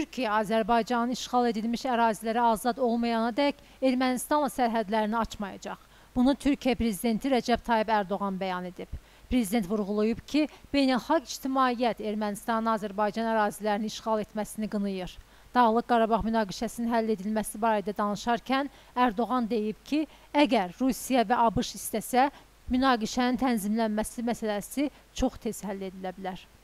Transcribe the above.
Türkiyə Azərbaycanın işğal edilmiş əraziləri azad olmayana dək Ermənistanla sərhədlərini açmayacaq. Bunu Türkiyə Prezidenti Rəcəb Tayyib Ərdoğan bəyan edib. Prezident vurğulayıb ki, beynəlxalq ictimaiyyət Ermənistanın Azərbaycan ərazilərini işğal etməsini qınayır. Dağlıq Qarabağ münaqişəsinin həll edilməsi barədə danışarkən Ərdoğan deyib ki, əgər Rusiya və ABŞ istəsə, münaqişənin tənzimlənməsi məsələsi çox tez həll edilə bilər.